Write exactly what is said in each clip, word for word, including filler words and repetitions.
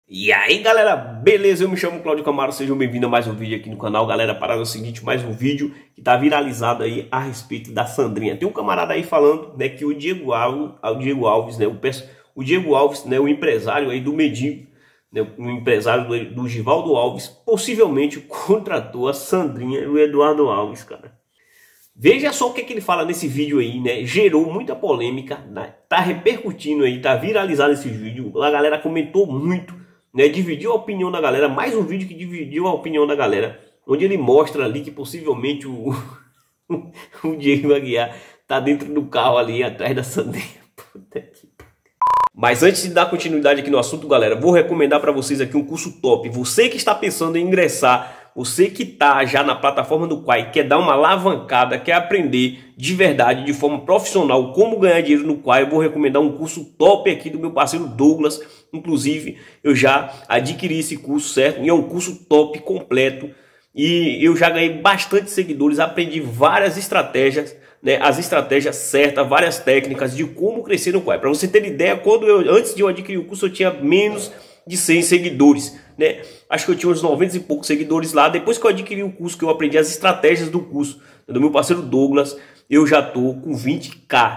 E aí galera, beleza? Eu me chamo Cláudio Camaro, sejam bem-vindos a mais um vídeo aqui no canal. Galera, a parada é o seguinte, mais um vídeo que tá viralizado aí a respeito da Sandrinha. Tem um camarada aí falando, né, que o Diego Alves, o Diego Alves, né, o, o Diego Alves, né, o empresário aí do Mendigo, né, o empresário do, do Givaldo Alves, possivelmente contratou a Sandrinha e o Eduardo Alves, cara. Veja só o que, é que ele fala nesse vídeo aí, né? Gerou muita polêmica, né? Tá repercutindo aí, tá viralizado esse vídeo. A galera comentou muito, né? Dividiu a opinião da galera. Mais um vídeo que dividiu a opinião da galera, onde ele mostra ali que possivelmente o, o Diego Aguiar tá dentro do carro ali atrás da Sandrinha. Puta que... Mas antes de dar continuidade aqui no assunto, galera, vou recomendar para vocês aqui um curso top. Você que está pensando em ingressar, você que está já na plataforma do Quai, quer dar uma alavancada, quer aprender de verdade, de forma profissional, como ganhar dinheiro no Quai, eu vou recomendar um curso top aqui do meu parceiro Douglas. Inclusive, eu já adquiri esse curso, certo? E é um curso top, completo. E eu já ganhei bastante seguidores, aprendi várias estratégias, né, as estratégias certas, várias técnicas de como crescer no Quai. Para você ter ideia, quando eu, antes de eu adquirir o curso, eu tinha menos de cem seguidores, né? Acho que eu tinha uns noventa e poucos seguidores lá. Depois que eu adquiri o curso, que eu aprendi as estratégias do curso, do meu parceiro Douglas, eu já tô com vinte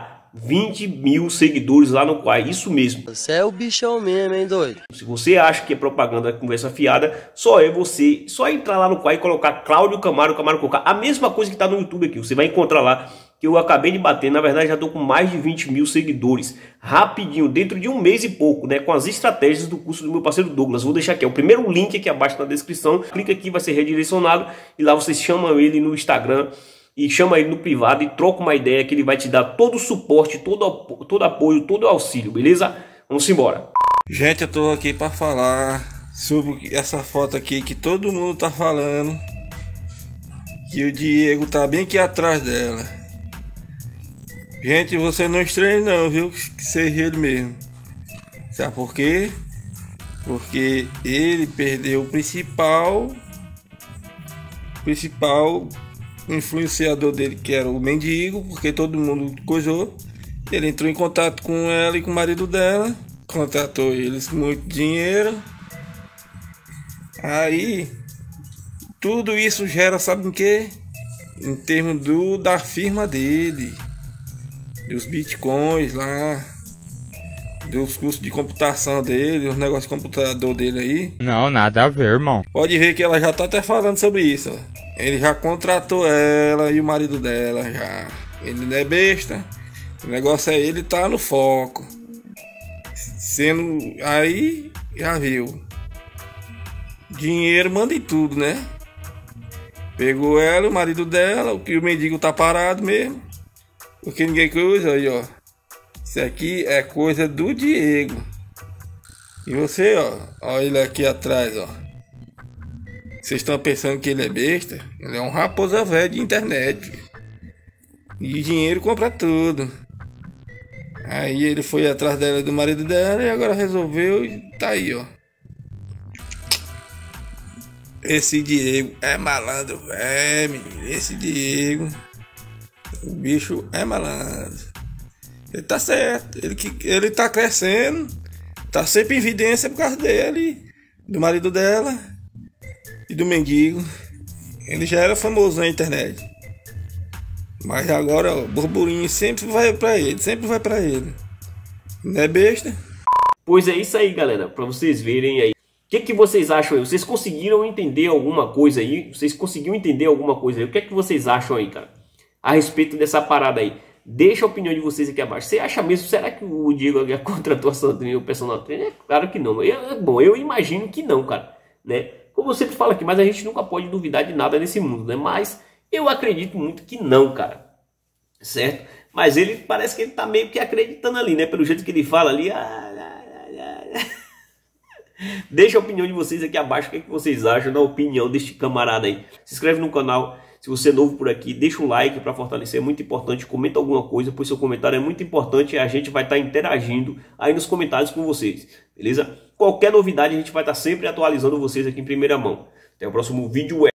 mil seguidores lá no Quai, isso mesmo. Você é o bichão mesmo, hein, doido? Se você acha que é propaganda, conversa fiada, só é você, só entrar lá no Quai e colocar Cláudio Camaro, Camaro Cocá, a mesma coisa que tá no YouTube aqui, você vai encontrar lá, que eu acabei de bater, na verdade já tô com mais de vinte mil seguidores, rapidinho, dentro de um mês e pouco, né, com as estratégias do curso do meu parceiro Douglas. Vou deixar aqui, é o primeiro link aqui abaixo na descrição, clica aqui, vai ser redirecionado, e lá vocês chamam ele no Instagram, e chama ele no privado e troca uma ideia que ele vai te dar todo o suporte, todo, todo apoio, todo o auxílio, beleza? Vamos embora. Gente, eu tô aqui para falar sobre essa foto aqui que todo mundo tá falando, que o Diego tá bem aqui atrás dela. Gente, você não estranha não, viu? Que seja ele mesmo. Sabe por quê? Porque ele perdeu o principal principal influenciador dele, que era o Mendigo, porque todo mundo coisou. Ele entrou em contato com ela e com o marido dela, contratou eles com muito dinheiro. Aí tudo isso gera, sabe em quê? Em termos do da firma dele, dos bitcoins lá, dos custos de computação dele, os negócios de computador dele aí. Não, nada a ver, irmão. Pode ver que ela já tá até falando sobre isso, ó. Ele já contratou ela e o marido dela já. Ele não é besta. O negócio é ele tá no foco. Sendo aí, já viu. Dinheiro manda em tudo, né? Pegou ela, o marido dela, o que o Mendigo tá parado mesmo. Porque ninguém coisa aí, ó. Isso aqui é coisa do Diego. E você, ó, ó ele aqui atrás, ó. Vocês estão pensando que ele é besta? Ele é um raposa velho de internet. E dinheiro compra tudo. Aí ele foi atrás dela, do marido dela, e agora resolveu e tá aí, ó. Esse Diego é malandro, é, menino. Esse Diego, o bicho é malandro. Ele tá certo, ele, ele tá crescendo, tá sempre em evidência por causa dele, do marido dela e do Mendigo. Ele já era famoso na internet, mas agora o burburinho sempre vai pra ele, sempre vai pra ele. Não é besta? Pois é isso aí, galera, pra vocês verem aí. O que, que vocês acham aí? Vocês conseguiram entender alguma coisa aí? Vocês conseguiram entender alguma coisa aí? O que é que vocês acham aí, cara? A respeito dessa parada aí. Deixa a opinião de vocês aqui abaixo. Você acha mesmo, será que o Diego Aguiar contratou a Sandrinha e o personal trainer? Claro que não. Eu, bom, eu imagino que não, cara, né? Como eu sempre falo aqui, mas a gente nunca pode duvidar de nada nesse mundo, né? Mas eu acredito muito que não, cara. Certo? Mas ele parece que ele tá meio que acreditando ali, né? Pelo jeito que ele fala ali. Deixa a opinião de vocês aqui abaixo. O que, é que vocês acham da opinião deste camarada aí? Se inscreve no canal. Se você é novo por aqui, deixa um like para fortalecer, é muito importante. Comenta alguma coisa, pois seu comentário é muito importante e a gente vai estar interagindo aí nos comentários com vocês, beleza? Qualquer novidade a gente vai estar sempre atualizando vocês aqui em primeira mão. Até o próximo vídeo.